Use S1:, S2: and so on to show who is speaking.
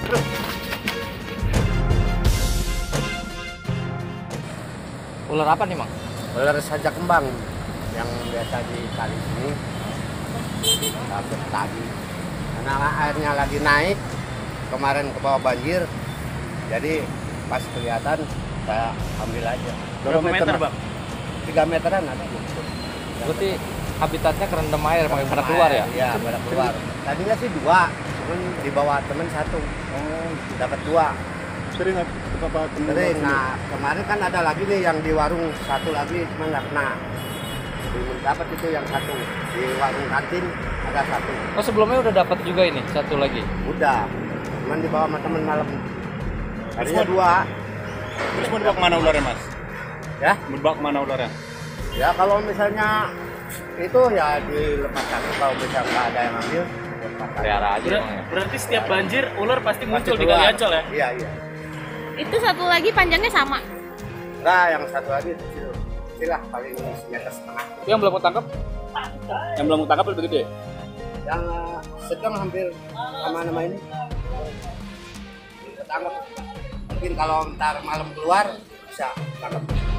S1: Ular apa nih, Mang?
S2: Ular sajak kembang yang biasa di kali sini. Takut tadi. Karena airnya lagi naik, kemarin ke bawah banjir. Jadi pas kelihatan saya ambil aja.
S3: Berapa meter, Bang?
S2: 3 meteran ada.
S1: Berarti habitatnya kerendam air, makanya pada keluar ya?
S2: Iya, pada keluar. Tadinya sih 2, cuman dibawa temen 1. Oh, dapat 2.
S3: Sering apa
S2: Sering. Nah, kemarin kan ada lagi nih yang di warung 1 lagi, cuma nggak kena. Belum dapat itu yang 1. Di warung kantin ada 1.
S1: Oh, sebelumnya udah dapat juga ini, 1 lagi?
S2: Udah, cuman dibawa sama temen malam. Tadinya 2.
S3: Terus mau dibawa kemana ularnya, Mas?
S2: Ya?
S3: Mau dibawa kemana ularnya?
S2: Ya kalau misalnya itu ya dilepaskan, kalau misalnya nggak ada yang ambil, lepaskan.
S1: Pelihara aja, Mang, ya?
S4: Berarti setiap banjir ular pasti
S2: Pasti
S4: muncul di
S2: keluar.
S4: Kali Ancol ya?
S2: Iya, iya.
S5: Itu 1 lagi panjangnya sama.
S2: Nah, yang 1 lagi kecil. Kecil lah, paling 1,5 meter.
S1: Yang belum ketangkep?
S3: Yang belum ketangkap lebih gede.
S2: Yang sedang hampir sama nama ini. Ketangkep. Mungkin kalau ntar malam keluar bisa tangkap.